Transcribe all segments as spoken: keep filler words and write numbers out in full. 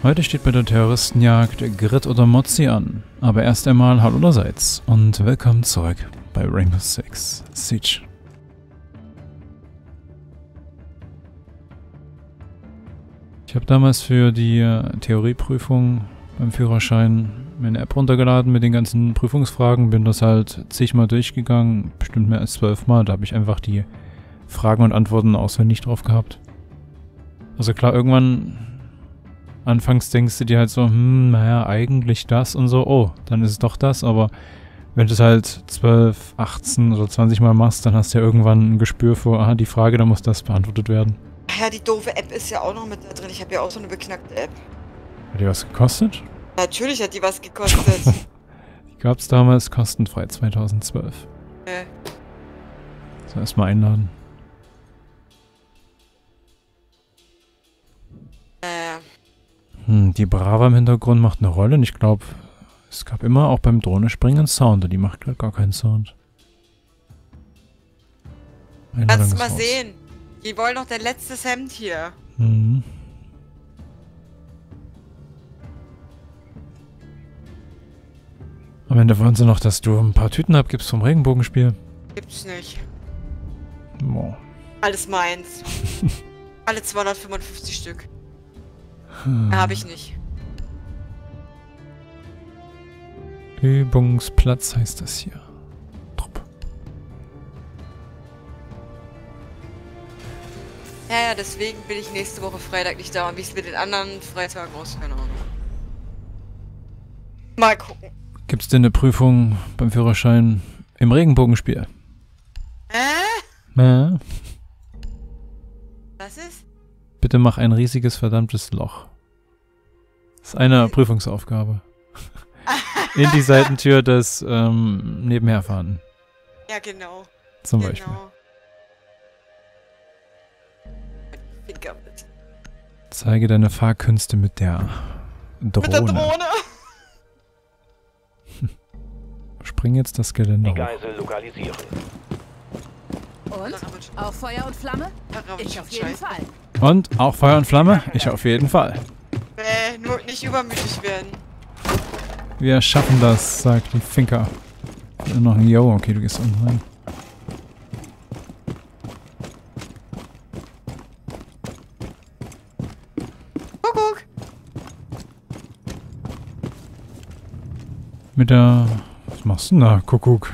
Heute steht bei der Terroristenjagd Grit oder Mozzi an. Aber erst einmal hallo allerseits und willkommen zurück bei Rainbow Six Siege. Ich habe damals für die äh, Theorieprüfung beim Führerschein mir eine App runtergeladen mit den ganzen Prüfungsfragen, bin das halt zigmal durchgegangen, bestimmt mehr als zwölfmal. Da habe ich einfach die Fragen und Antworten auswendig drauf gehabt. Also klar, irgendwann anfangs denkst du dir halt so, hm, naja, eigentlich das und so, oh, dann ist es doch das, aber wenn du es halt zwölf, achtzehn oder zwanzig Mal machst, dann hast du ja irgendwann ein Gespür für, aha, die Frage, da muss das beantwortet werden. Ja, die doofe App ist ja auch noch mit da drin. Ich habe ja auch so eine beknackte App. Hat die was gekostet? Natürlich hat die was gekostet. Die gab es damals kostenfrei, zweitausendzwölf. äh. So, erstmal einladen. Äh. Hm, die Brava im Hintergrund macht eine Rolle und ich glaube, es gab immer auch beim Drohnenspringen einen Sound und die macht gerade gar keinen Sound. Kannst du mal sehen. Die wollen noch dein letztes Hemd hier. Mhm. Am Ende wollen sie noch, dass du ein paar Tüten abgibst vom Regenbogenspiel. Gibt's nicht. Boah. Alles meins. Alle zweihundertfünfundfünfzig Stück. Hm. Mehr habe ich nicht. Übungsplatz heißt das hier. Trupp. Ja, ja, deswegen bin ich nächste Woche Freitag nicht da. Und wie es mit den anderen Freitagen aussieht, keine Ahnung. Mal gucken. Gibt's denn eine Prüfung beim Führerschein im Regenbogenspiel? Äh? Äh? Was ist? Bitte mach ein riesiges verdammtes Loch. Das ist eine Prüfungsaufgabe. In die Seitentür des ähm, Nebenherfahren. Ja, genau. Zum genau. Beispiel. Finger mit. Zeige deine Fahrkünste mit der Drohne. Mit der Drohne. Spring jetzt das Gelände hoch. Die Geisel lokalisieren. Und? Auch Feuer und Flamme? Ich auf jeden Fall. Und auch Feuer und Flamme? Ich auf jeden Fall. Äh, nur nicht übermütig werden. Wir schaffen das, sagt die Finker. Und noch ein Yo, okay, du gehst unten rein. Kuckuck. Mit der... Was machst du denn da, Kuckuck?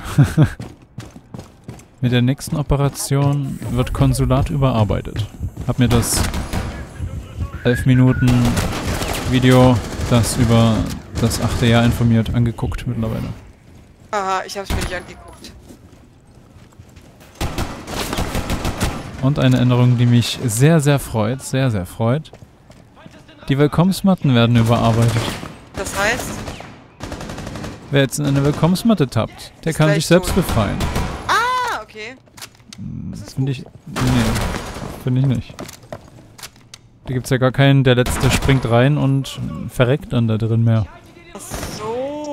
Mit der nächsten Operation wird Konsulat überarbeitet. Hab mir das elf Minuten Video, das über das achte Jahr informiert, angeguckt mittlerweile. Aha, ich hab's mir nicht angeguckt. Und eine Änderung, die mich sehr, sehr freut, sehr, sehr freut. Die Willkommensmatten werden überarbeitet. Das heißt? Wer jetzt in eine Willkommensmatte tappt, der Ist kann gleich sich selbst tot. befreien. Ah, okay. Das finde ich... Nee, finde ich nicht. Da gibt's ja gar keinen, der Letzte springt rein und verreckt dann da drin mehr. Ach so.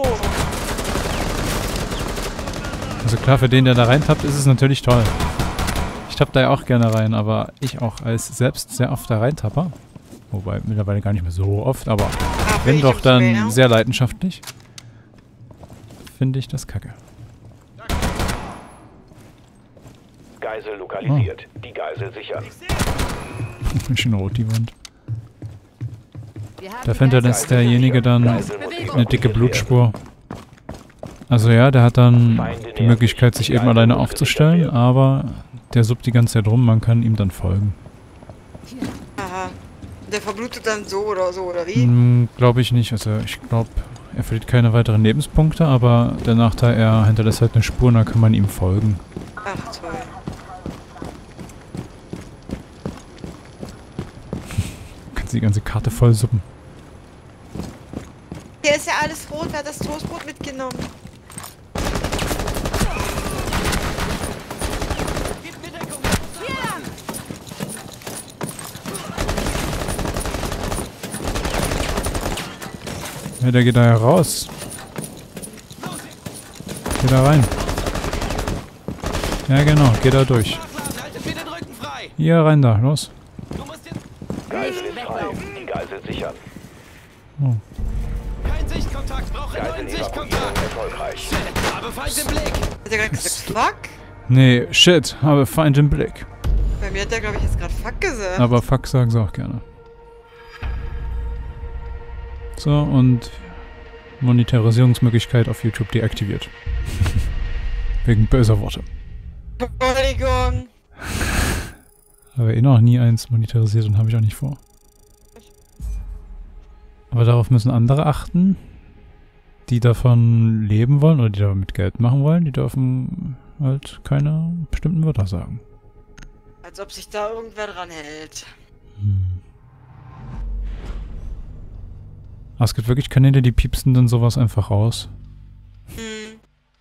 Also klar, für den, der da reintappt, ist es natürlich toll. Ich tapp da ja auch gerne rein, aber ich auch als selbst sehr oft da reintapper. Wobei mittlerweile gar nicht mehr so oft, aber Ah, wenn ich doch ums dann Mehr. sehr leidenschaftlich, finde ich das kacke. Geisel lokalisiert. Die Geisel sichern. Schön rot die Wand. Wir haben Da die hinterlässt Geisel derjenige dann Geisel muss eine dicke demontiert Blutspur. Also ja, der hat dann die Möglichkeit, sich eben alleine aufzustellen, aber der suppt die ganze Zeit rum, man kann ihm dann folgen. Aha. Der verblutet dann so oder so, oder wie? Hm, glaube ich nicht. Also ich glaube, er verliert keine weiteren Lebenspunkte, aber der Nachteil, er hinterlässt halt eine Spur, da kann man ihm folgen. Ach, toll. Kannst die ganze Karte voll suppen. Hier ist ja alles rot, wer hat das Toastbrot mitgenommen? Ja, der geht da ja raus. Geh da rein. Ja genau, geh da durch. Hier rein da, los. Geisel ist frei. Die Geisel sichern. Oh. Kein Sichtkontakt, brauche neuen Sichtkontakt. Erfolgreich. Shit, habe Feind im Blick. Hat er gerade gesagt fuck? Nee, shit, habe Feind im Blick. Bei mir hat der, glaube ich, jetzt gerade fuck gesagt. Aber fuck sagen sie auch gerne. So, und Monetarisierungsmöglichkeit auf YouTube deaktiviert. Wegen böser Worte. Entschuldigung. Aber eh noch nie eins monetarisiert und habe ich auch nicht vor. Aber darauf müssen andere achten, die davon leben wollen oder die damit Geld machen wollen. Die dürfen halt keine bestimmten Wörter sagen. Als ob sich da irgendwer dran hält. Hm. Aber es gibt wirklich Kanäle, die piepsen dann sowas einfach raus. Hm.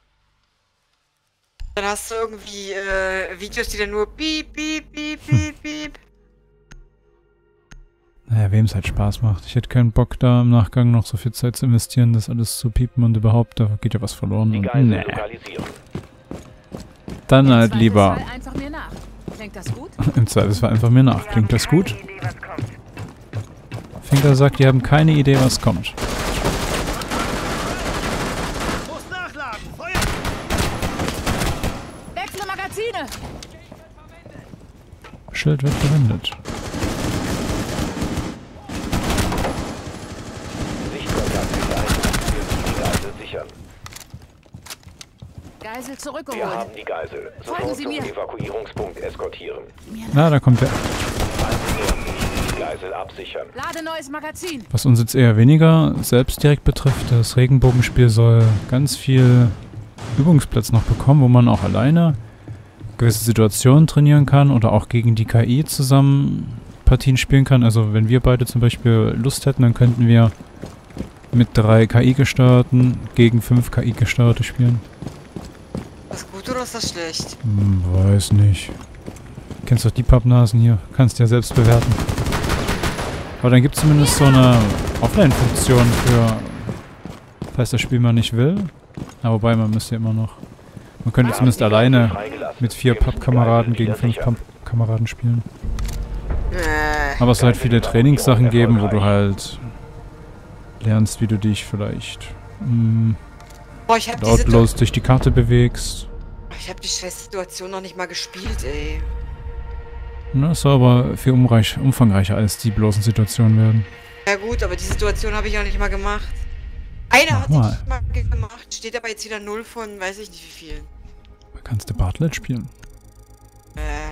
Dann hast du irgendwie äh, Videos, die dann nur piep, piep, piep, piep, piep. Naja, wem es halt Spaß macht. Ich hätte keinen Bock, da im Nachgang noch so viel Zeit zu investieren, das alles zu piepen und überhaupt, da geht ja was verloren. Die Und Geisel nee. lokalisieren. Dann halt lieber. Einfach mir nach. Klingt das gut? Im Zweifelsfall einfach mir nach. Klingt das gut? Finker sagt, die haben keine Idee, was kommt. Muss nachladen, Feuer! Wechsle Magazine! Schild wird verwendet. Sichtkontakt ist ein. Wir müssen die Geisel sichern. Geisel Wir zurückgeholt. haben die Geisel. Folgen Sofort Sie zum mir. Evakuierungspunkt eskortieren. Na, da kommt der. Die Geisel absichern. Lade neues Magazin. Was uns jetzt eher weniger selbst direkt betrifft, das Regenbogenspiel soll ganz viel Übungsplatz noch bekommen, wo man auch alleine gewisse Situationen trainieren kann oder auch gegen die K I zusammen Partien spielen kann. Also wenn wir beide zum Beispiel Lust hätten, dann könnten wir mit drei K I-Gesteuerten gegen fünf K I-Gesteuerte spielen. Ist das gut oder ist das schlecht? Hm, weiß nicht. Kennst doch die Pappnasen hier. Kannst ja selbst bewerten. Aber dann gibt es zumindest so eine Offline-Funktion für, falls das Spiel mal nicht will. Aber wobei, man müsste ja immer noch... Man könnte zumindest alleine mit vier Pappkameraden gegen fünf Pappkameraden spielen. Äh. Aber es soll halt viele Trainingssachen geben, wo du halt lernst, wie du dich vielleicht mh, Boah, ich hab diese lautlos durch die Karte bewegst. Ich hab die scheiß Situation noch nicht mal gespielt, ey. Na, es soll aber viel umreich, umfangreicher als die bloßen Situationen werden. Ja gut, aber die Situation habe ich auch nicht mal gemacht. Eine Mach hatte mal. ich mal gemacht, steht aber jetzt wieder null von weiß ich nicht wie viel. Da kannst du Bartlett spielen. Äh.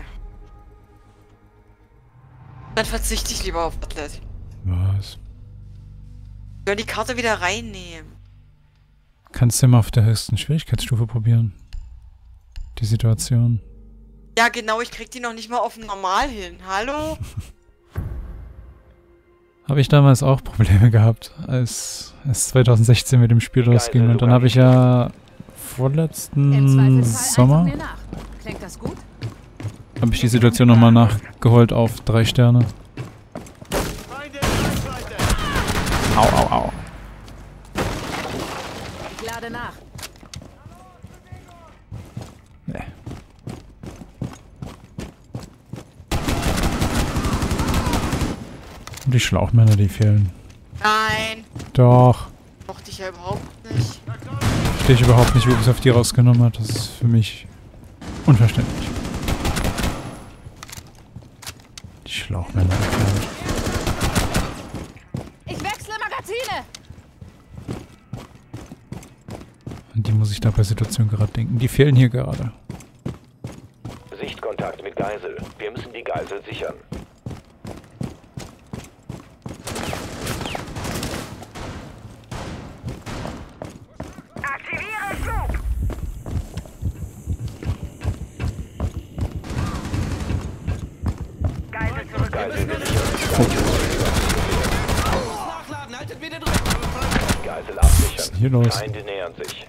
Dann verzichte ich lieber auf Atlet. Was? Sollen die Karte wieder reinnehmen. Kannst du ja mal auf der höchsten Schwierigkeitsstufe probieren. Die Situation. Ja genau, ich krieg die noch nicht mal auf normal hin. Hallo? Habe ich damals auch Probleme gehabt, als es zwanzig sechzehn mit dem Spiel losging. Und dann habe ich ja vorletzten Im Zweifelsfall einfach Sommer mir nach. Klingt das gut? habe ich die Situation nochmal nachgeholt auf drei Sterne. Feinde in Reichweite! Au, au, au. Ich lade nach. Nee. Und die Schlauchmänner, die fehlen. Nein. Doch. Mochte ich ja überhaupt nicht. Verstehe ich überhaupt nicht, wie es auf die rausgenommen hat. Das ist für mich unverständlich. Die Schlauchmänner. Ich wechsle Magazine. An die muss ich da bei Situation gerade denken. Die fehlen hier gerade. Sichtkontakt mit Geisel. Wir müssen die Geisel sichern. Aktiviere Flug! Geisel zurück. Geisel gesichert. Nachladen, haltet mir den Rücken! Geisel Was ist absichern. denn hier los? Feinde nähern sich.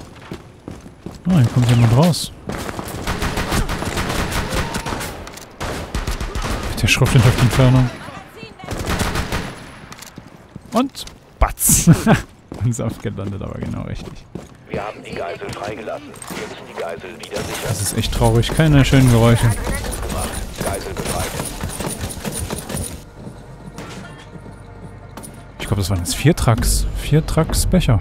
Ah, hier kommt jemand raus. Der Schrotflinte auf die Entfernung. Und batz. Und sanft gelandet, aber genau richtig. Wir haben die Geisel freigelassen. Wir müssen die Geisel wieder sichern. Das ist echt traurig. Keine schönen Geräusche. Geisel befreit. Ich glaube, das waren jetzt vier Trucks. Vier Trucks Becher.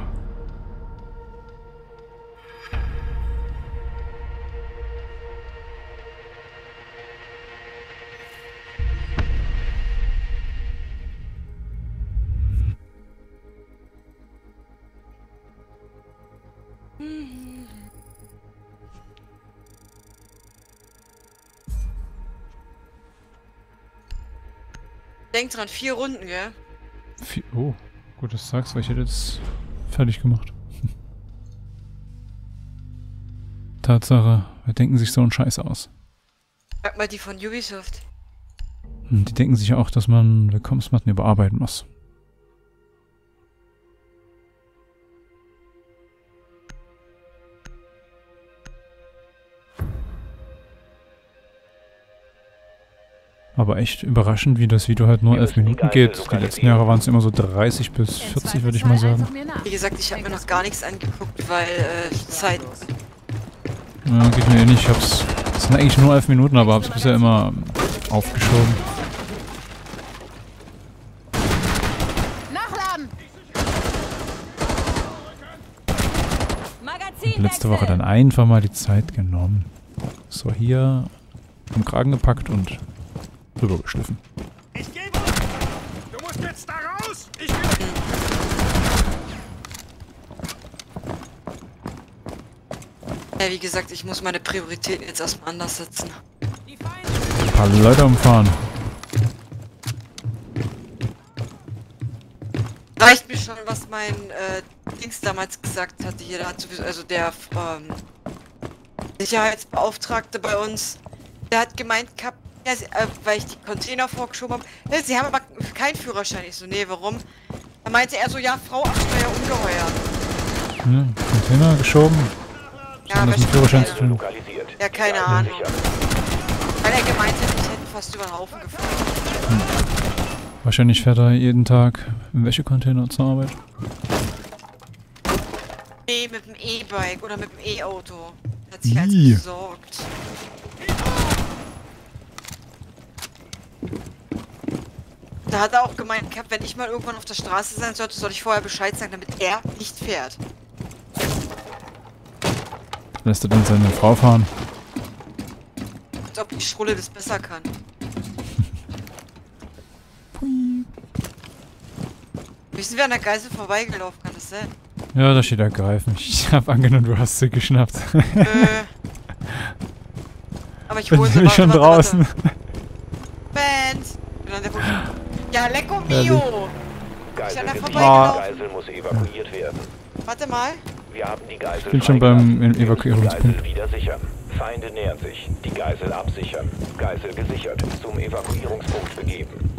Denk dran, vier Runden, gell? Vier, oh, gut, dass du sagst, weil ich hätte jetzt fertig gemacht. Tatsache, wir denken sich so einen Scheiß aus. Sag mal die von Ubisoft. Und die denken sich auch, dass man Willkommensmatten überarbeiten muss. Aber echt überraschend, wie das Video halt nur elf Minuten geht. Die letzten Jahre waren es immer so dreißig bis vierzig, würde ich mal sagen. Wie gesagt, ich habe mir noch gar nichts angeguckt, weil äh, Zeit... Ja, geht mir eh nicht. Ich hab's... Es sind eigentlich nur elf Minuten, aber hab's bisher immer aufgeschoben. Nachladen! Und letzte Woche dann einfach mal die Zeit genommen. So, hier am Kragen gepackt und rübergeschliffen. Ich gebe! Du musst jetzt da raus! Ich will... Ja, wie gesagt, ich muss meine Prioritäten jetzt erstmal anders setzen. Ein paar Leute umfahren. Reicht mir schon, was mein äh, Dings damals gesagt hatte. Hier, der hat sowieso, also der ähm, Sicherheitsbeauftragte bei uns, der hat gemeint gehabt, ja, sie, äh, weil ich die Container vorgeschoben habe, ja, sie haben aber keinen Führerschein. Ich so, nee, warum? Da meinte er so, ja, Frau Absteuer ungeheuer. Ja, Container geschoben. Ja, mit dem Führerschein zu tun. Lokalisiert. Ja, keine Ahnung. Weil er gemeint hat, ich hätte fast über den Haufen gefahren. Hm. Wahrscheinlich fährt er jeden Tag im Wäschecontainer zur Arbeit. Nee, mit dem E-Bike oder mit dem E-Auto. Hat sich Ih. halt besorgt. Da hat er auch gemeint gehabt, wenn ich mal irgendwann auf der Straße sein sollte, soll ich vorher Bescheid sagen, damit er nicht fährt. Lässt er dann seine Frau fahren? Als ob die Schrulle das besser kann. Wir sind wir an der Geisel vorbeigelaufen, kann das sein? Ja, da steht ergreifen. Ich hab angenommen, du hast sie geschnappt. äh. Aber ich hole Bin sie ich schon warte, draußen. Band! Ja, lecko mio! Geisel Ich bin gesichert. da Die Geisel muss evakuiert werden. Warte mal. Wir haben die Geisel Ich bin schon beim freigelassen. Wir Evakuierungspunkt. müssen die Geisel wieder sichern. Feinde nähern sich. Die Geisel absichern. Geisel gesichert. Zum Evakuierungspunkt begeben.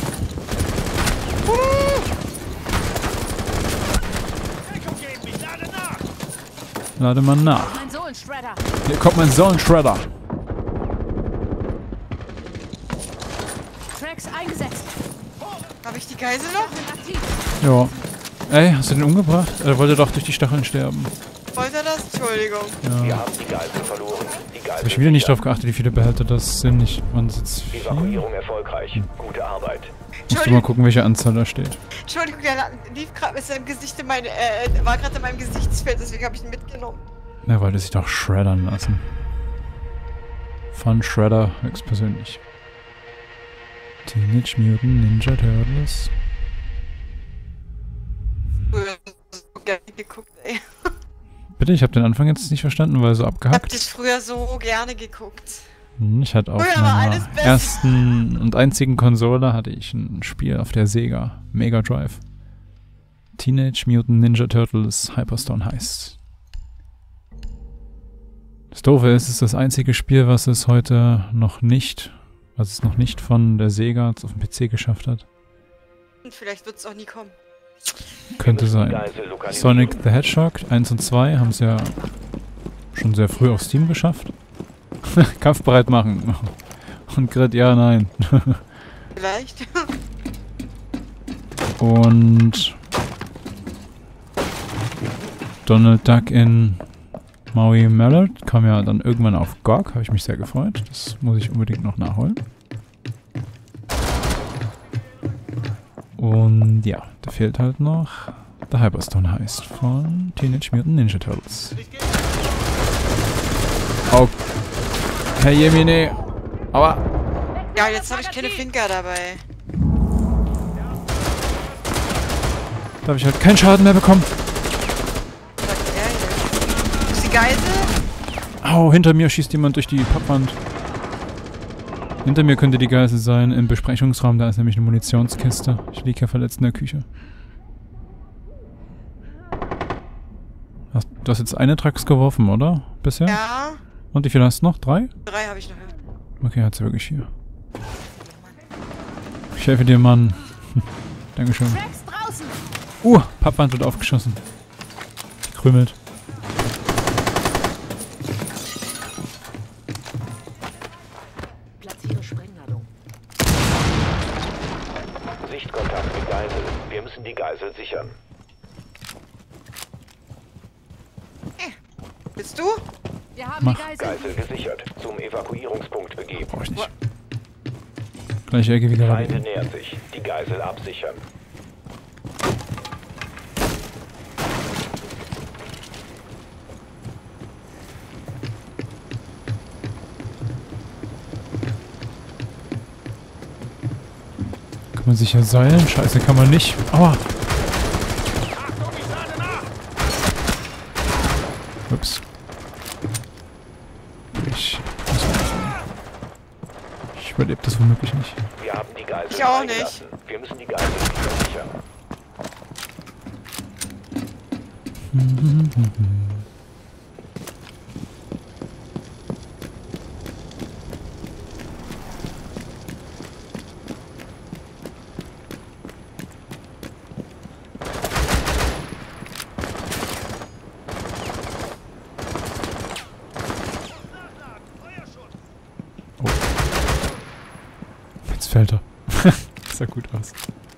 Deckung geben, ich lade nach! Lade mal nach. Mein Sohlenshredder. Hier kommt mein Sohlenshredder. Tracks eingesetzt. Habe ich die Geisel noch? Sind aktiv. Ja. Ey, hast du den umgebracht? Er wollte doch durch die Stacheln sterben. Wollte er das? Entschuldigung. Wir Ja. haben die Geisel verloren. Die Geisel Hab ich wieder nicht sichern. drauf geachtet, wie viele Behälter das sind. Ich, man sitzt viel. Evakuierung erfolgreich. Gute Arbeit. Musst du mal Entschuldigung, gucken, welche Anzahl da steht. Entschuldigung, der lief gerade mit seinem Gesicht in mein, äh, war gerade in meinem Gesichtsfeld, deswegen habe ich ihn mitgenommen. Er wollte sich doch shreddern lassen. Von Shredder höchstpersönlich. Teenage Mutant Ninja Turtles. Früher so gerne geguckt, ey. Bitte, ich habe den Anfang jetzt nicht verstanden, weil so Ich hab abgehackt. das früher so gerne geguckt. Hm, Ich hatte auf Früher war meiner alles besser. ersten und einzigen Konsole hatte ich ein Spiel auf der Sega Mega Drive. Teenage Mutant Ninja Turtles Hyperstone Heist. Das Doofe ist, es ist das einzige Spiel, was es heute noch nicht, was es noch nicht von der Sega auf dem P C geschafft hat. Und vielleicht wird es auch nie kommen. Könnte Wir müssen die sein. Geisel lokalisieren. Sonic the Hedgehog eins und zwei haben es ja schon sehr früh auf Steam geschafft. Kampfbereit machen. Und Grit, ja, nein. Vielleicht. Und Donald Duck in Maui Mallard kam ja dann irgendwann auf G O G, habe ich mich sehr gefreut. Das muss ich unbedingt noch nachholen. Und ja, da fehlt halt noch der Hyperstone Heist von Teenage Mutant Ninja Turtles. Oh. Herr Jemine. Aua. Ja, jetzt habe ich keine Finger dabei. Da habe ich halt keinen Schaden mehr bekommen. Was sagt er jetzt? Ist die Geisel? Au, hinter mir schießt jemand durch die Pappwand. Hinter mir könnte die Geisel sein, im Besprechungsraum, da ist nämlich eine Munitionskiste. Ich liege ja verletzt in der Küche. Hast, du hast jetzt eine Trax geworfen, oder? Bisher? Ja. Und wie viel hast du noch? Drei? Drei habe ich noch. Okay, hat sie wirklich vier. Ich helfe dir, Mann. Dankeschön. Uh, Pappwand wird aufgeschossen. Krümelt. Platziere Sprengladung. Sichtkontakt mit Geisel. Wir müssen die Geisel sichern. Bist du? Wir haben Mach. die Geisel. Geisel gesichert. Zum Evakuierungspunkt begeben. Brauch ich nicht. Gleiche Ecke wie Feinde gerade. nähert sich. Die Geisel absichern. Kann man sich ja seilen? Scheiße, kann man nicht. Aua. Ups. Ich, ich überlebe das womöglich nicht. Wir haben die Geisel Ich auch freigelassen. Wir müssen die Geisel wieder sichern. Jetzt fällt er. Das sah gut aus.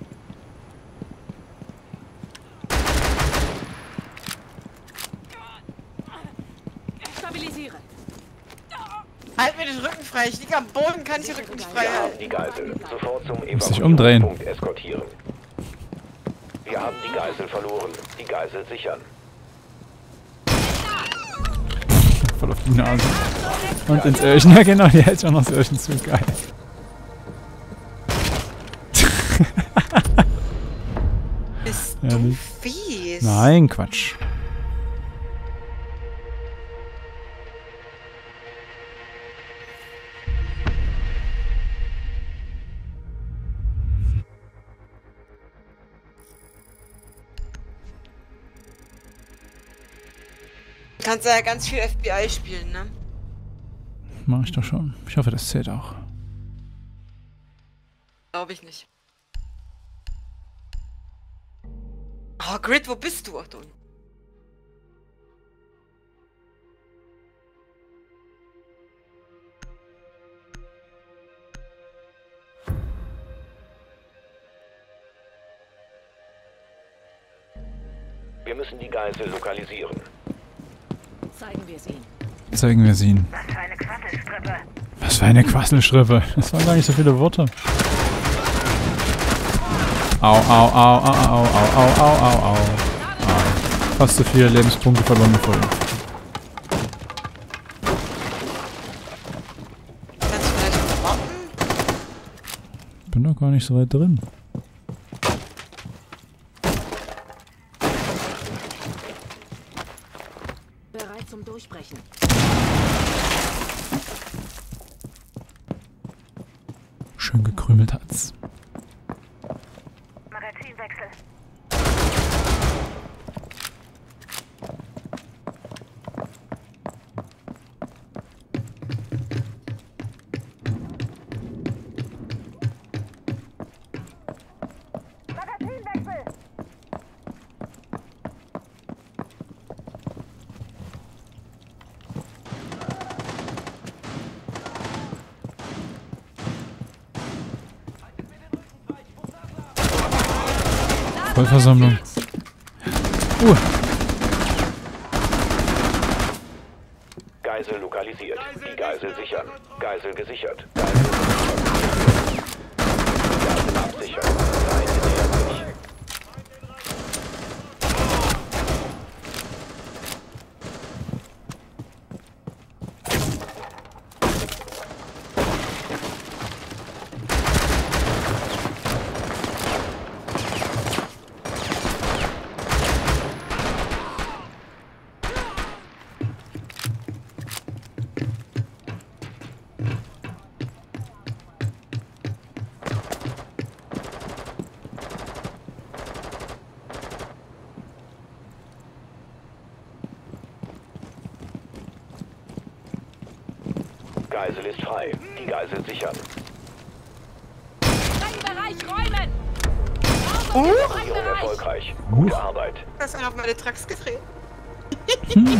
Stabilisiere. Halt mir den Rücken frei. Ich liege am Boden, kann ich den Rücken nicht frei Wir haben halten. die Geisel. Sofort zum Muss dich umdrehen. Evakuierungspunkt eskortieren. Wir haben die Geisel verloren. Die Geisel sichern. Voll auf die Nase. Und ins Öhrchen. Ja genau, die hält sich auch noch das Öhrchen zu. Geil. Bist Ja, du nicht. fies? Nein, Quatsch. Du kannst ja ganz viel F B I spielen, ne? Mach ich doch schon. Ich hoffe, das zählt auch. Glaube ich nicht. Oh, Grit, wo bist du? Ach, du. Wir müssen die Geisel lokalisieren. Zeigen wir es ihnen. Zeigen wir es ihnen. Was für eine Quasselstrippe. Was für eine Quasselstrippe. Das waren gar nicht so viele Worte. Au, au, au, au, au, au, au, au, au, au. Fast so viele Lebenspunkte verloren gefunden. Kannst du vielleicht warten? Bin doch gar nicht so weit drin. Bereit zum Durchbrechen. Schön gekrümelt hat's. Magazinwechsel. Magazinwechsel. Vollversammlung. Uh. Geisel lokalisiert. Die Geisel sichern. Geisel gesichert. Geisel gesichert. Geisel absichern. Feinde nähern sich. Geisel ist frei. Die Geisel sichern. Sprengbereich räumen! Uh, Evakuierung erfolgreich. Gute Arbeit. das sind auf meine Trucks gedreht. Hm.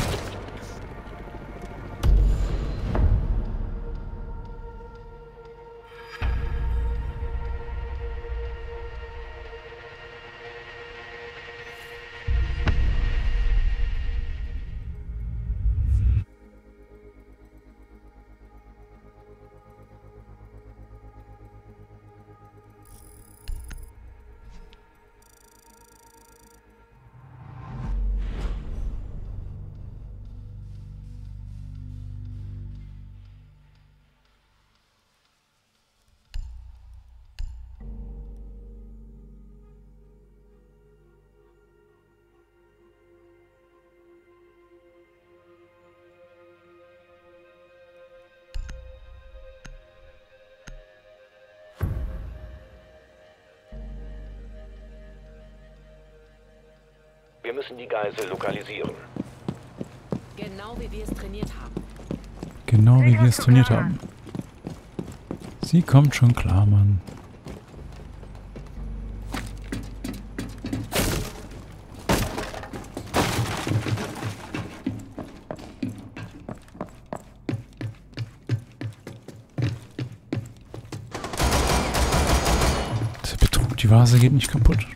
Wir müssen die Geisel lokalisieren. Genau wie wir es trainiert haben. Genau wie wir es trainiert haben. Sie kommt schon klar, Mann. Der Betrug, die Vase geht nicht kaputt.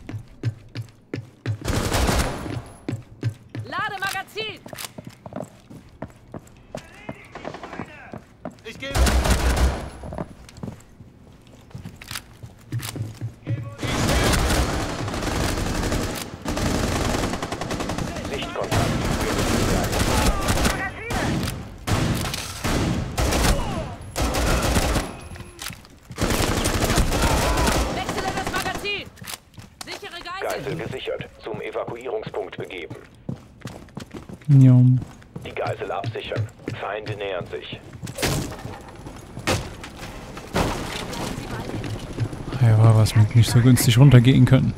Lademagazin! Ich gebe. Sichtkontakt. Wechsle das Magazin! Sichere Geisel! Geisel gesichert. Zum Evakuierungspunkt begeben. Ja. Die Geisel absichern. Feinde nähern sich. Ja, war was mit nicht so günstig runtergehen können.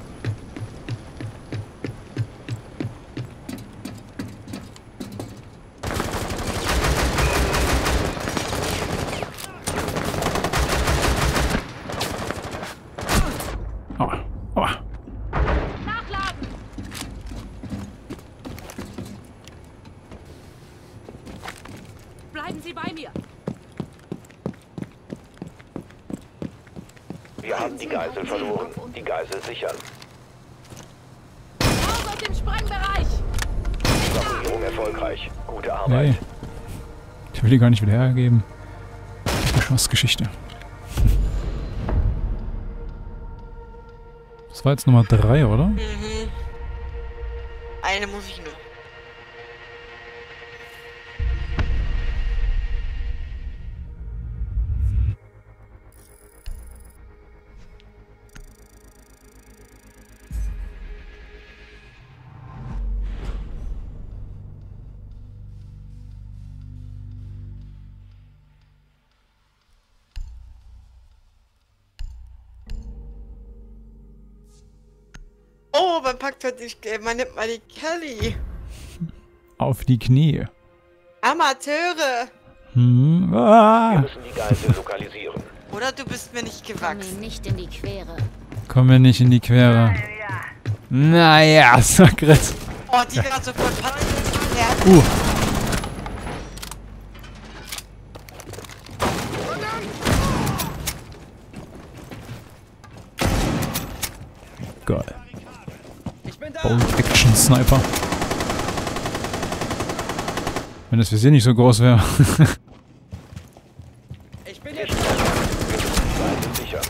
Aua, aua. Nachladen! Bleiben Sie bei mir! Wir haben die Geisel verloren. Die Geisel sichern. Raus aus dem Sprengbereich! Evakuierung erfolgreich. Gute Arbeit. Hey. Ich will die gar nicht wieder hergeben. Geschossgeschichte. Das war jetzt Nummer drei, oder? Mhm. Eine muss ich nur. Oh, man packt halt nicht, man nimmt mal die Kelly. Auf die Knie. Amateure. Hm. Wir Ah. müssen die Geisel lokalisieren. Oder du bist mir nicht Komm mir gewachsen. nicht in die Quere. Komm mir nicht in die Quere. Ja. Naja, Sakret. Oh, die gerade so voll patzen. Uh. Geil. Bolt Action Sniper. Wenn das Visier nicht so groß wäre. Ich bin jetzt. Geisel sichern.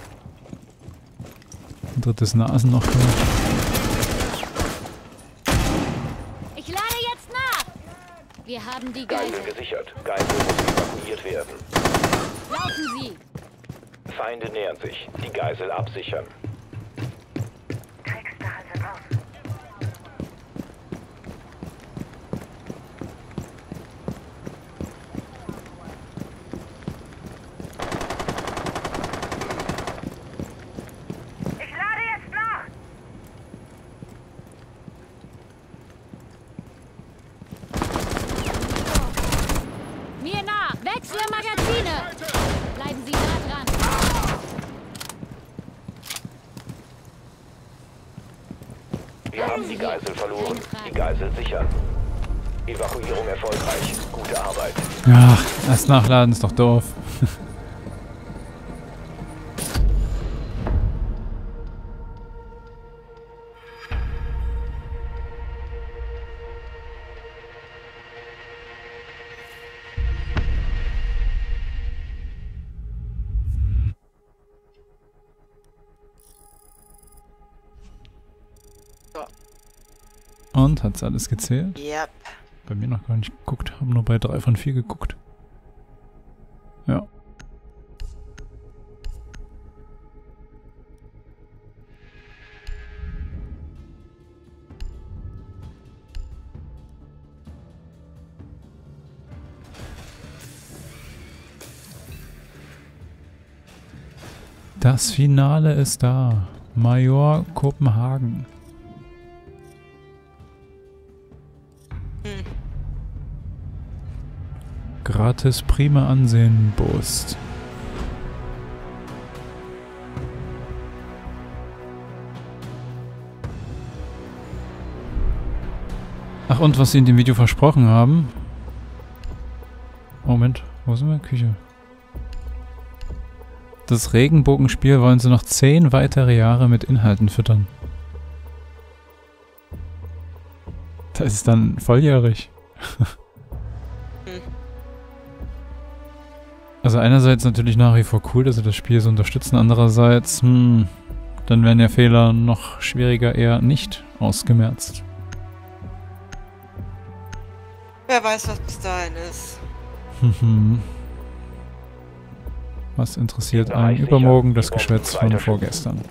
Ein drittes Nasen noch gemacht. Ich lade jetzt nach. Wir haben die Geisel. Geisel gesichert. Geisel muss evakuiert werden. Laufen Sie. Feinde nähern sich. Die Geisel absichern. Kriegst du also raus. Ich lade jetzt nach. Mir nach. Wechsle Magazine. Bleiben Sie nah dran. Wir haben die Geisel verloren. Die Geisel sichern. Evakuierung erfolgreich. Gute Arbeit. Ach, erst nachladen ist doch doof. Und, hat's alles gezählt? Yep. Bei mir noch gar nicht geguckt, haben nur bei drei von vier geguckt. Ja. Das Finale ist da. Major Kopenhagen. Hm. Gratis prima Ansehen, Boost. Ach, und was sie in dem Video versprochen haben. Moment, wo sind wir? Küche. Das Regenbogenspiel wollen sie noch zehn weitere Jahre mit Inhalten füttern. Das ist dann volljährig. Also einerseits natürlich nach wie vor cool, dass sie das Spiel so unterstützen. Andererseits, hm, dann werden ja Fehler noch schwieriger eher nicht ausgemerzt. Wer weiß, was bis dahin ist. Was interessiert einen übermorgen das Geschwätz von vorgestern?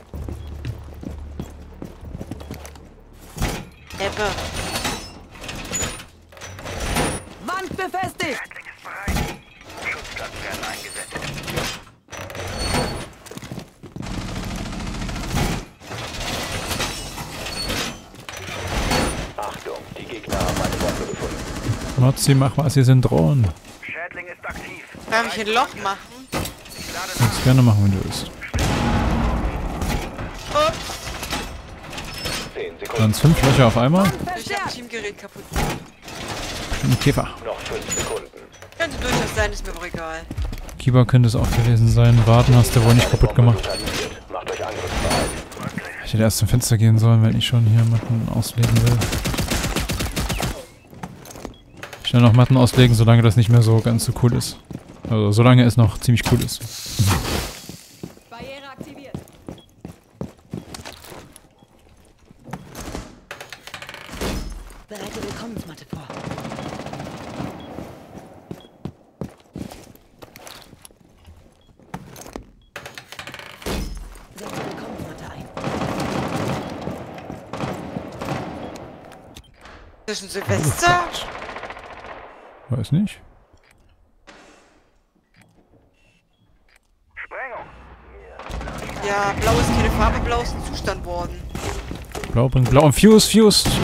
Ebbe. Wand befestigt. Schutzplatz werden eingesetzt. Achtung, die Gegner haben eine Waffe gefunden. Mozzi, mach was, hier sind Drohnen. Schädling ist aktiv. Kann ich ein Loch machen? Kannst gerne machen, wenn du willst. Ups. zehn Dann Sekunden. fünf Löcher auf einmal. Ich hab das Teamgerät kaputt. Ein Käfer. Noch fünf Sekunden. Könnte durchaus sein, ist mir aber egal. Kieber könnte es auch gewesen sein. Warten hast du wohl nicht kaputt gemacht. Totalisiert. Macht euch angriffsbereit. Ich hätte erst zum Fenster gehen sollen, wenn ich schon hier Matten auslegen will. Schnell noch Matten auslegen, solange das nicht mehr so ganz so cool ist. Also solange es noch ziemlich cool ist. Barriere aktiviert. Bereite Willkommensmatte vor. Setze Willkommensmatte ein. Zwischen Silvester? Weiß nicht. Sprengung. Ja, blau ist keine Farbe, blau ist ein Zustand worden. Blau bringt blau. Und Fuse, Fuse. Ich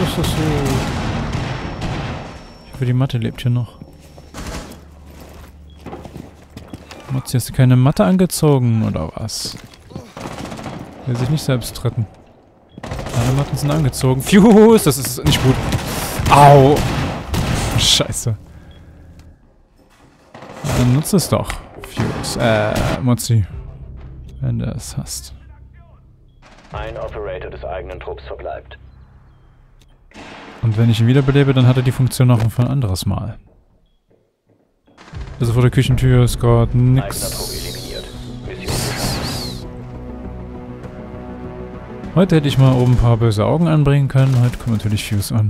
hoffe, die Matte lebt hier noch. Mozzi, hast du keine Matte angezogen, oder was? Will sich nicht selbst retten. Alle Matten sind angezogen. Fuse, das ist nicht gut. Au. Scheiße. Dann nutzt es doch. Fuse. Äh, Mozzi. Wenn du es hast. Ein Operator des eigenen Trupps verbleibt. Und wenn ich ihn wiederbelebe, dann hat er die Funktion noch für ein anderes Mal. Also vor der Küchentür ist gerade Eigner Druck nix. eliminiert. Mission geschafft. Heute hätte ich mal oben ein paar böse Augen anbringen können. Heute kommt natürlich Fuse an.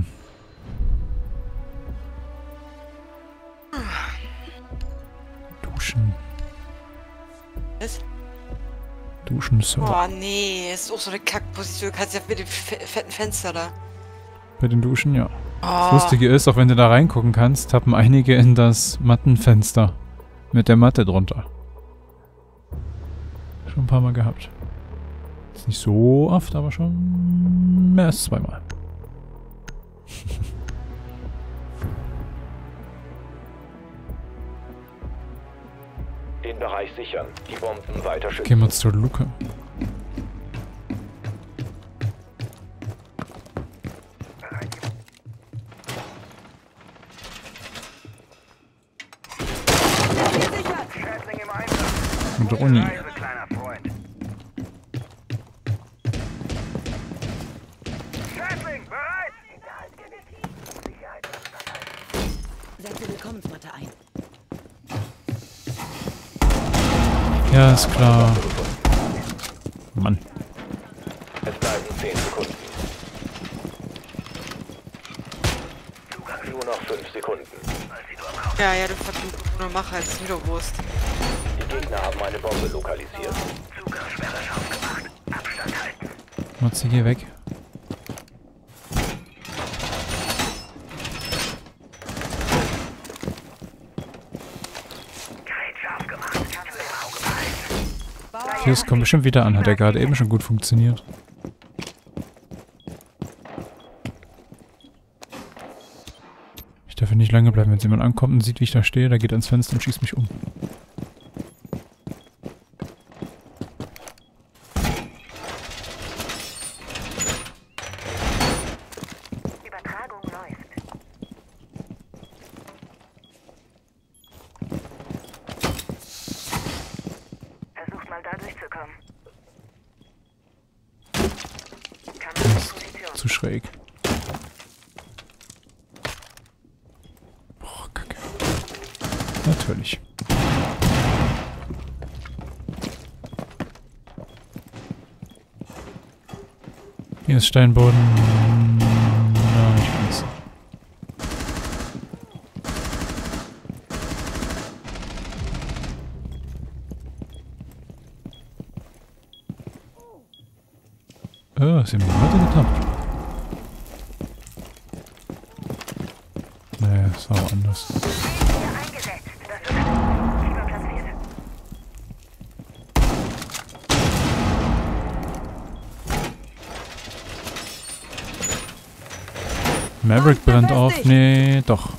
Duschen. Was? Duschen so. Oh nee, ist auch so eine Kackposition. Du kannst ja mit dem fe- fetten Fenster da. Bei den Duschen, ja. Das Oh. Lustige ist, auch wenn du da reingucken kannst, tappen einige in das Mattenfenster. Mit der Matte drunter. Schon ein paar Mal gehabt. Ist nicht so oft, aber schon mehr als zweimal. Den Bereich sichern. Die Bomben weiter schützen. Gehen wir zur Luke. Schädling im Einsatz. Droni. Reise, kleiner Freund. Schädling, bereit! Setze Willkommensmatte ein. Ja, ist klar. Mann. Es bleiben zehn Sekunden. Nur noch fünf Sekunden. Ja, ja, du fucking Bruder, mach halt, ist mir doch Wurst. Die Gegner haben eine Bombe lokalisiert. Zugangssperre scharf gemacht. Abstand halten. Motzi, geh weg. Gerät scharf gemacht. Kapsel im Auge behalten. Fuse kommt bestimmt wieder an. Hat ja gerade eben schon gut funktioniert. Ich darf hier nicht lange bleiben. Wenn jemand ankommt und sieht, wie ich da stehe, der geht ans Fenster und schießt mich um. Übertragung läuft. Versucht mal da durchzukommen. Kamera in Position. Zu schräg. Boah, Kacke. Natürlich. Hier ist Steinboden. Ja, nicht ganz. Oh, ist ihm die Leute getappt. Nee, ist aber anders. Hier eingesetzt. Das wird lieber platziert. Maverick brennt auf. Nee, doch.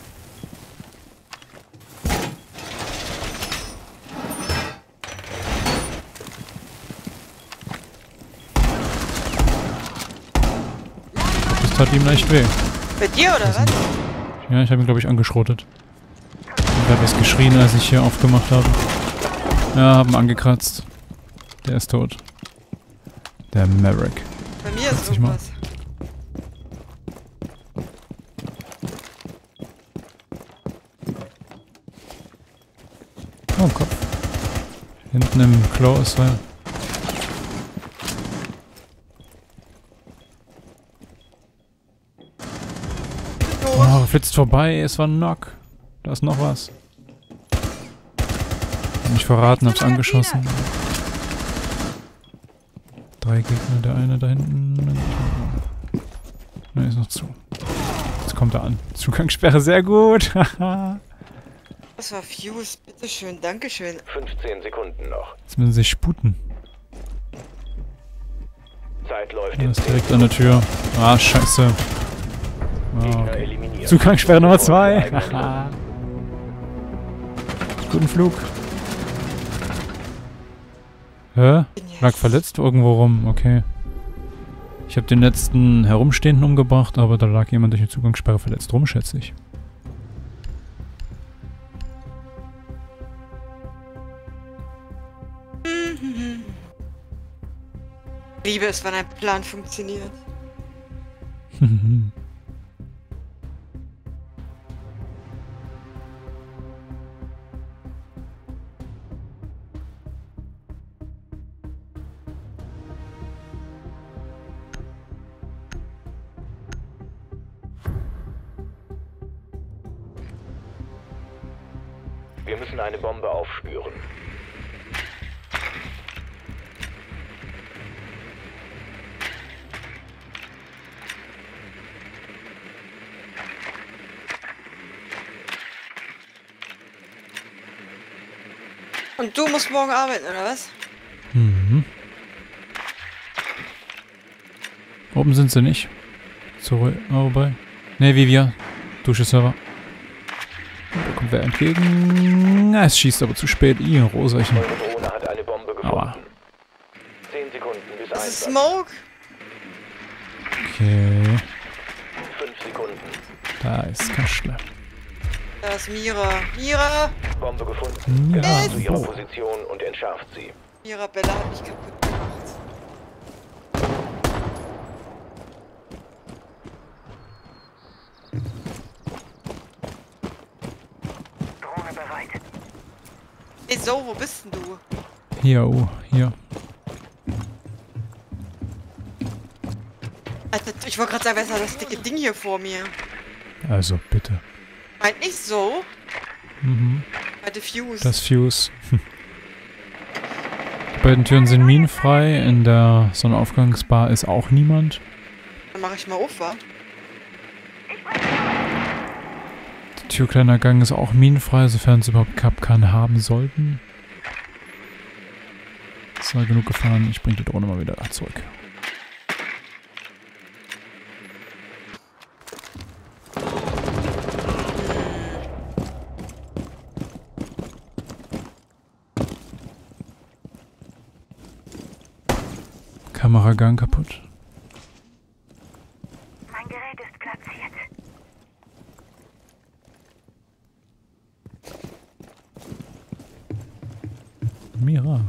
Das tat ihm leicht weh. Bei dir oder was? Ja, ich habe ihn, glaube ich, angeschrotet. Ich habe es geschrien, als ich hier aufgemacht habe. Ja, haben angekratzt. Der ist tot. Der Maverick. Bei mir ist ich mal. irgendwas. Oh, Kopf. Hinten im Klo ist er. Oh, flitzt vorbei. Es war ein Knock. Da ist noch was. Hab mich verraten, hab's angeschossen. Drei Gegner, der eine da hinten. Ne, ist noch zu. Jetzt kommt er an. Zugangssperre, sehr gut. Das war Fuse, bitteschön, dankeschön. fünfzehn Sekunden noch. Jetzt müssen sie sich sputen. Zeit läuft Er in ist zehn direkt an der Tür. Ah, scheiße. Ah, Gegner okay. eliminiert. Zugangssperre Nummer zwei. Eigenen Luft. Guten Flug. Hä? Lag verletzt irgendwo rum, okay. Ich habe den letzten Herumstehenden umgebracht, aber da lag jemand durch die Zugangssperre verletzt rum, schätze ich. Liebe es, wenn ein Plan funktioniert. Wir müssen eine Bombe aufspüren. Und du musst morgen arbeiten, oder was? Mhm. Oben sind sie nicht. Zurück. Oh, vorbei. Ne, Vivia. Dusche-Server. Da kommt wer entgegen. Na, es schießt aber zu spät. Ih, ein Rosachen. Eure Drohne hat eine Bombe gefunden. Aua. Zehn Sekunden bis Das ist Einsatz. Smoke. Okay. Fünf Sekunden. Da ist Kaschle. Da ist Mira. Mira! Bombe gefunden. Ja, Gelangt zu ihrer wo? Position und entschärft sie. Mira Bella hat mich kaputt gemacht. Drohne bereit. Ey, so, wo bist denn du? Hier, oh, hier. Alter, ich wollte gerade sagen, wer ist da das dicke Ding hier vor mir? Also, bitte. Meint nicht so? Mhm. Bei Diffuse. Das Fuse. Die beiden Türen sind minenfrei. In der Sonnenaufgangsbar ist auch niemand. Dann mache ich mal auf, wa? Der Türkleiner Gang ist auch minenfrei, sofern es überhaupt Kapkan haben sollten. Das war genug gefahren. Ich bringe die Drohne mal wieder zurück. Kameragang kaputt. Mein Gerät ist platziert. Mira.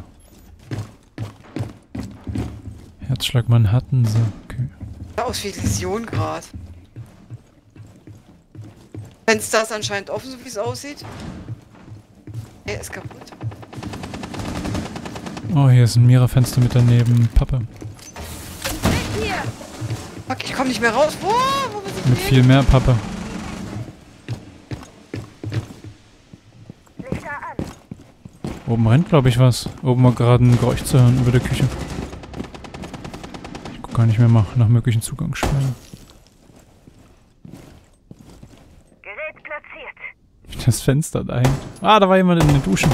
Herzschlag Manhattan, so. Okay. Sah aus wie Vision gerade. Fenster ist anscheinend offen, so wie es aussieht. Er ist kaputt. Oh, hier ist ein Mira-Fenster mit daneben. Pappe. Fuck, ich komme nicht mehr raus. Wo? Wo muss ich Mit hin? viel mehr Pappe. Lichter an. Oben rennt, glaube ich, was. Oben war gerade ein Geräusch zu hören über der Küche. Ich gucke gar nicht mehr nach, nach möglichen Zugangssperren. Gerät platziert. Das Fenster da hängt. Ah, da war jemand in den Duschen.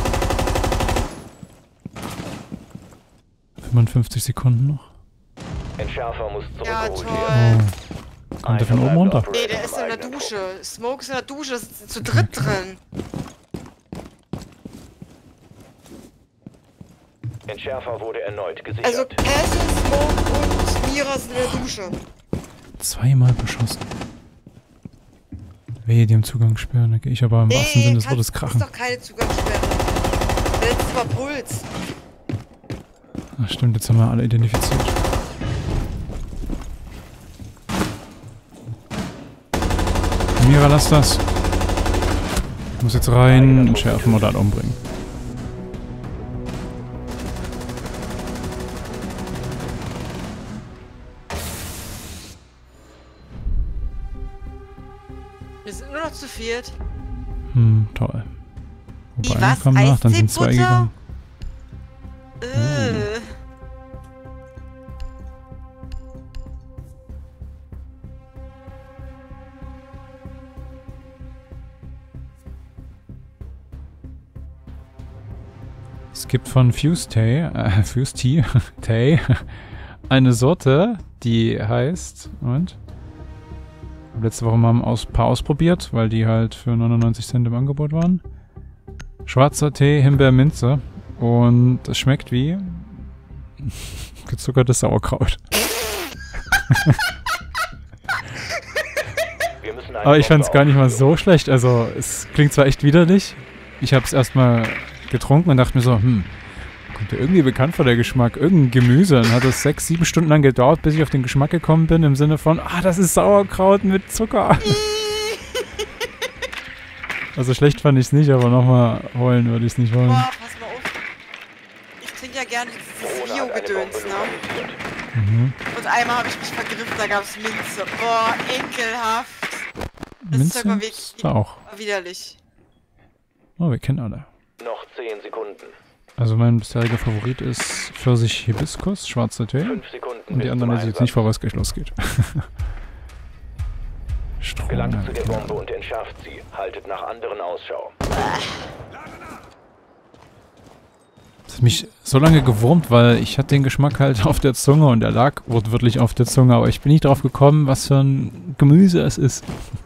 fünfundfünfzig Sekunden noch. Entschärfer muss Ja, zurückgeholt toll. werden. Oh. Kommt der von oben runter? Nee, der ist in der Dusche. Smoke ist in der Dusche. Das ist zu dritt drin. Entschärfer wurde erneut gesichert. Also Castle, Smoke und Mira sind in der Dusche. Zweimal beschossen. Wehe, die haben Zugangssperren. Da gehe ich aber im wahrsten Sinne des Wortes krachen. Das ist doch keine Zugangssperre. Der letzte war Puls. Ach stimmt, jetzt haben wir alle identifiziert. Mira, lass das. Ich muss jetzt rein und schärfen oder halt umbringen. Wir sind nur noch zu viert. Hm, toll. Wie, Wobei, was? komm nach, dann sind zwei Eistee-Butter? gegangen. Äh. Es gibt von Fuse Tea, äh, Fuse Tea, Tea, eine Sorte, die heißt, Moment, ich habe letzte Woche mal ein aus, paar ausprobiert, weil die halt für neunundneunzig Cent im Angebot waren. Schwarzer Tee, Himbeer, Minze und es schmeckt wie gezuckertes Sauerkraut. Wir müssen eine Aber ich fand es Bombe gar nicht mal aufspüren. so schlecht, also es klingt zwar echt widerlich, ich habe es erstmal getrunken und dachte mir so, hm, kommt ja irgendwie bekannt vor der Geschmack, irgendein Gemüse. Dann hat es sechs, sieben Stunden lang gedauert, bis ich auf den Geschmack gekommen bin, im Sinne von, ah, das ist Sauerkraut mit Zucker. Also schlecht fand ich es nicht, aber nochmal heulen würde ich es nicht wollen. Boah, pass mal auf. Ich trinke ja gerne dieses Drohne hat eine Bio-Gedöns, Bombe ne? lokalisiert. Mhm. Und einmal habe ich mich vergriffen, da gab es Minze. Boah, ekelhaft. Das ist Minze sogar wirklich ist auch. widerlich. Oh, wir kennen alle. Noch zehn Sekunden. Also mein bisheriger Favorit ist Pfirsich Hibiskus, schwarzer Tee. fünf Sekunden. Und die bis anderen zum weiß ich jetzt Einsatz. nicht, vor was gleich losgeht. Strom. Gelangt zu der Bombe und entschärft sie. Haltet nach anderen Ausschau. Das hat mich so lange gewurmt, weil ich hatte den Geschmack halt auf der Zunge und er lag wortwörtlich auf der Zunge, aber ich bin nicht drauf gekommen, was für ein Gemüse es ist.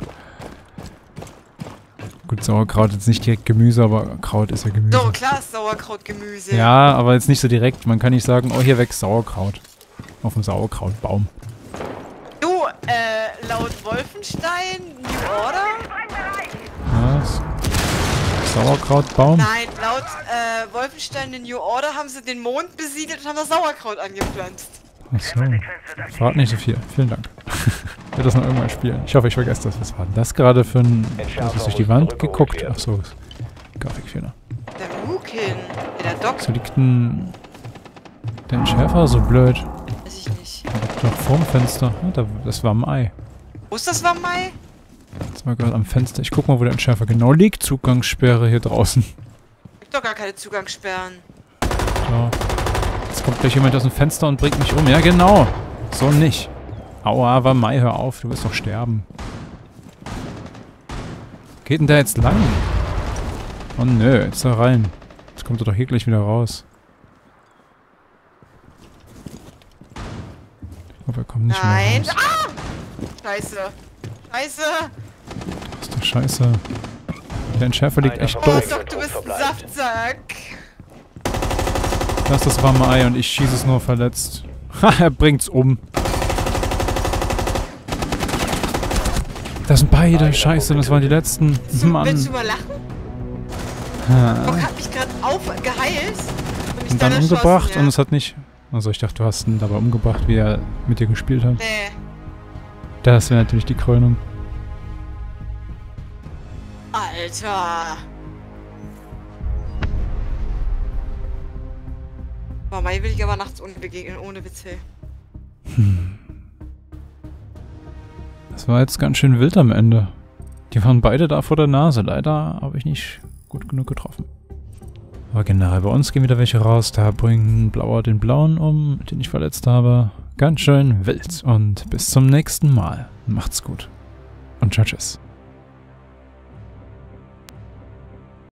Gut, Sauerkraut ist nicht direkt Gemüse, aber Kraut ist ja Gemüse. So, klar ist Sauerkraut Gemüse. Ja, aber jetzt nicht so direkt. Man kann nicht sagen, oh, hier wächst Sauerkraut. Auf dem Sauerkrautbaum. Du, äh, laut Wolfenstein, New Order? Was? Sauerkrautbaum? Nein, laut äh, Wolfenstein in New Order haben sie den Mond besiedelt und haben das Sauerkraut angepflanzt. Achso. Verrat nicht so viel. Vielen Dank. Ich werde das noch irgendwann spielen. Ich hoffe, ich vergesse das. Was war denn das gerade für ein... Du hast durch die Wand geguckt? Achso. Grafikfehler. Der Mukin. Ja, der Doc. So liegt ein... Der Entschärfer so blöd. Weiß ich nicht. Der liegt doch vorm Fenster. Ah, da, das war am Ei. Wo ist das war Mai? Das war gerade am Fenster. Ich guck mal, wo der Entschärfer genau liegt. Zugangssperre hier draußen. Gibt doch gar keine Zugangssperren. So. Jetzt kommt gleich jemand aus dem Fenster und bringt mich um. Ja, genau. So nicht. Aua, war Mai, hör auf. Du wirst doch sterben. Geht denn da jetzt lang? Oh nö, jetzt da rein. Jetzt kommt er doch hier gleich wieder raus. Ich hoffe, er kommt nicht Nein. mehr raus. Ah! Scheiße. Scheiße. Das ist doch scheiße. Der Entschärfer liegt echt Oh, doof. Doc, du bist ein Saftsack. Lass das warme Ei und ich schieße es nur verletzt. Ha, er bringt's um. Das sind beide. Scheiße, das waren die letzten. So, Mann. willst du mal lachen? Ha. Doc hat mich gerade aufgeheilt. Und, mich Und dann erschossen, umgebracht ja. und es hat nicht... Also ich dachte, du hast ihn dabei umgebracht, wie er mit dir gespielt hat. Nee. Das wäre natürlich die Krönung. Alter. Boah, Mai will ich aber nachts unbegegnen, ohne Witz, hey. Das war jetzt ganz schön wild am Ende. Die waren beide da vor der Nase. Leider habe ich nicht gut genug getroffen. Aber generell, bei uns gehen wieder welche raus. Da bringen Blauer den Blauen um, den ich verletzt habe. Ganz schön wild. Und bis zum nächsten Mal. Macht's gut. Und ciao, tschüss.